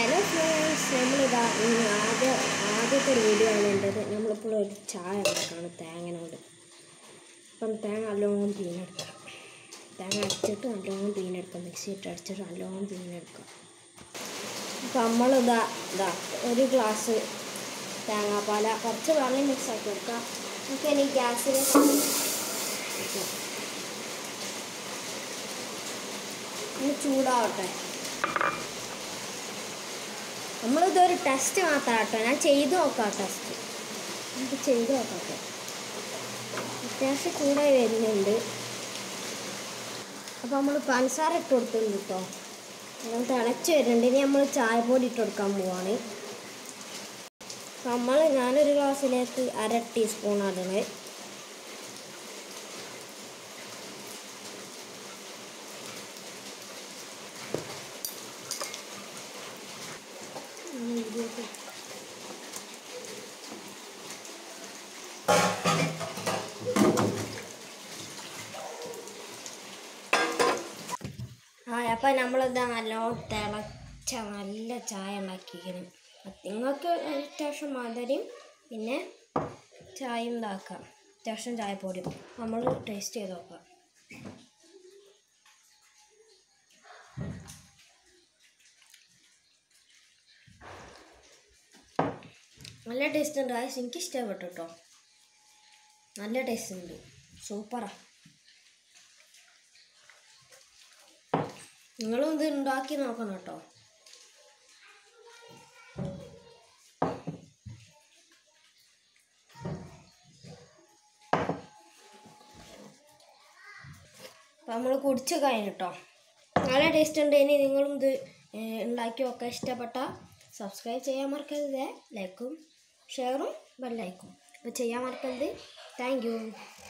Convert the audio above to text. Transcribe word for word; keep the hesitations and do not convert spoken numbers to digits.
Hello friends, നമ്മളിതാ ഇന്ന് ആദ്യ ആദ്യത്തെ ഒരു വീഡിയോ ആണ് വേണ്ടത്. നമ്മളിപ്പോൾ ഒരു ചായ ഉണ്ടാക്കുകയാണ് തേങ്ങനോട്. അപ്പം തേങ്ങ നല്ലോണം പീനെടുക്കാം. തേങ്ങ അടിച്ചിട്ട് നല്ലോണം പീനെടുക്കാം. മിക്സിയിട്ട് അടിച്ചിട്ട് നല്ലോണം പീനെടുക്കാം. അപ്പം നമ്മളിതാ ഇതാ ഒരു ഗ്ലാസ് തേങ്ങാപ്പാല കുറച്ച് വെള്ളം മിക്സ് ആക്കി കൊടുക്കാം. നമുക്ക് ഇനി ഗ്യാസിൽ ഒന്ന് ചൂടാവട്ടെ. നമ്മളിതൊരു ടെസ്റ്റ് മാത്രം കേട്ടോ, ഞാൻ ചെയ്ത് നോക്കാം. ടെസ്റ്റ് നമുക്ക് ചെയ്ത് നോക്കാം. അത്യാവശ്യം ചൂടായി വരുന്നുണ്ട്. അപ്പോൾ നമ്മൾ പഞ്ചസാര ഇട്ട് കൊടുത്തിട്ടുണ്ട് കേട്ടോ. നമ്മൾ തിളച്ച് വരുന്നുണ്ട്. ഇനി നമ്മൾ ചായപ്പൊടി ഇട്ട് കൊടുക്കാൻ പോവാണ്. നമ്മൾ ഞാനൊരു ഗ്ലാസ്സിലേക്ക് അര ടീസ്പൂൺ ഇടണേ. ആ അപ്പം നമ്മളിതാ നല്ലോണം തിളച്ച നല്ല ചായ ഉണ്ടാക്കിയിരിക്കണം. നിങ്ങൾക്ക് അത്യാവശ്യം മധുരം പിന്നെ ചായയും ഇതാക്കാം. അത്യാവശ്യം ചായപ്പൊടിയും നമ്മൾ ടേസ്റ്റ് ചെയ്ത് നോക്കാം. നല്ല ടേസ്റ്റ് ഉണ്ട്. അത് എനിക്ക് ഇഷ്ടപ്പെട്ടു കേട്ടോ. നല്ല ടേസ്റ്റ് ഉണ്ട്, സൂപ്പറാണ്. നിങ്ങളും ഇത് ഉണ്ടാക്കി നോക്കണം കേട്ടോ. അപ്പം നമ്മൾ കുടിച്ച് കഴിഞ്ഞു കേട്ടോ. നല്ല ടേസ്റ്റ് ഉണ്ട്. ഇനി നിങ്ങളും ഇത് ഉണ്ടാക്കി നോക്കാൻ ഇഷ്ടപ്പെട്ടാൽ സബ്സ്ക്രൈബ് ചെയ്യാൻ മറക്കരുത്. ലൈക്കും ഷെയറും ബെല്ലൈക്കും അപ്പോൾ ചെയ്യാൻ മറക്കരുത്. Thank U.